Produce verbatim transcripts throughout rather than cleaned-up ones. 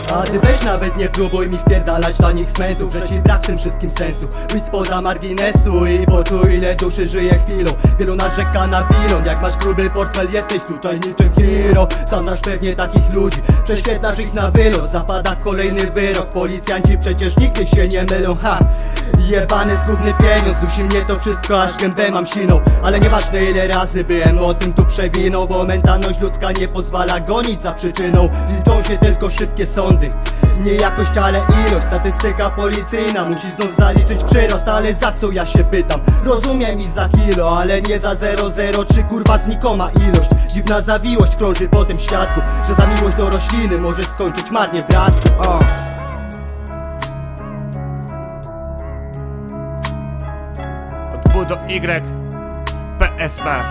A ty weź nawet nie próbuj mi wpierdalać dla nich smętów, że ci brak w tym wszystkim sensu. Wyjdź spoza marginesu i poczuj, ile duszy żyje chwilą. Wielu narzeka na bilon, jak masz gruby portfel jesteś tutaj niczym hero. Sam znasz pewnie takich ludzi, prześwietlasz ich na wylot. Zapada kolejny wyrok, policjanci przecież nigdy się nie mylą. Ha! Jebany zgubny pieniądz, dusi mnie to wszystko, aż gębę mam siną. Ale nieważne ile razy byłem o tym tu przewinął, bo mentalność ludzka nie pozwala gonić za przyczyną. Liczą się tylko szybkie sądy, nie jakość, ale ilość. Statystyka policyjna musi znów zaliczyć przyrost. Ale za co ja się pytam? Rozumiem i za kilo, ale nie za zero zero trzy, kurwa znikoma ilość. Dziwna zawiłość krąży po tym świadku, że za miłość do rośliny możesz skończyć marnie, bratku. O. Od W do Y, P S B.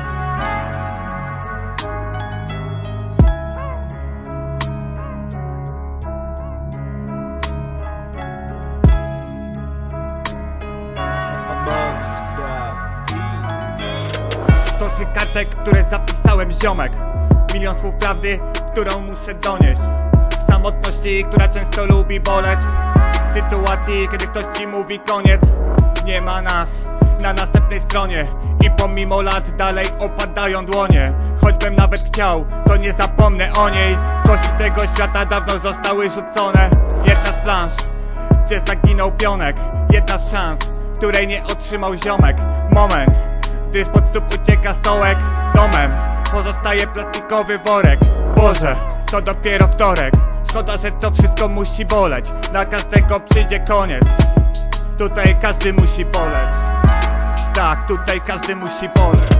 Stosy kartek, które zapisałem ziomek. Milion słów prawdy, którą muszę donieść. W samotności, która często lubi boleć. W sytuacji, kiedy ktoś ci mówi koniec. Nie ma nas na następnej stronie i pomimo lat dalej opadają dłonie. Choćbym nawet chciał, to nie zapomnę o niej. Kości tego świata dawno zostały rzucone. Jedna z planż, gdzie zaginął pionek. Jedna z szans, której nie otrzymał ziomek. Moment, gdy spod stóp ucieka stołek. Domem pozostaje plastikowy worek. Boże, to dopiero wtorek. Szkoda, że to wszystko musi boleć. Na każdego przyjdzie koniec. Tutaj każdy musi boleć. Tak, tutaj każdy musi boleć.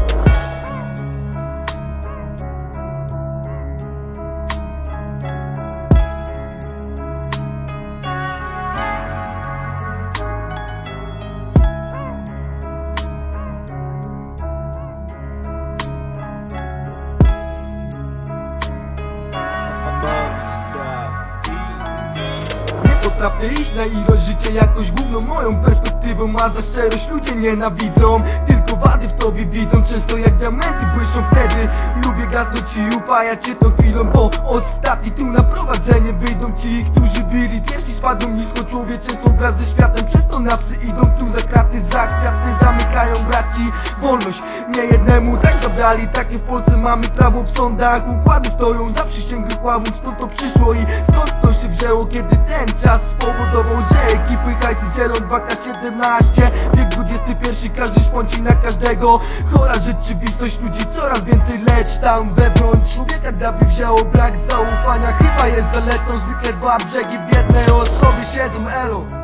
Potrafię iść na ilość, życie jakoś gówno moją perspektywą, a za szczerość ludzie nienawidzą. Tylko wady w tobie widzą, często jak diamenty błyszczą wtedy. Lubię gasnąć i upajać się tą chwilą, bo ostatni tu na prowadzenie wyjdą ci, którzy byli pierwsi, spadną nisko człowieczeństwo wraz ze światem. Przez to na psy idą tu za kraty, za kwiaty zamykają braci. Wolność nie jednemu tak zabrali, takie w Polsce mamy prawo w sądach. Układy stoją za przysięgłych ławów, skąd to przyszło i skąd to się wzięło, kiedy ten czas spowodował, że ekipy hajsy dzielą dwa K siedemnaście. Wiek dwudziesty pierwszy, każdy szponci na każdego. Chora rzeczywistość ludzi coraz więcej, lecz tam wewnątrz człowieka dawy wzięło brak zaufania. Chyba jest zaletą, zwykle dwa brzegi w jednej osobie siedzą, elo.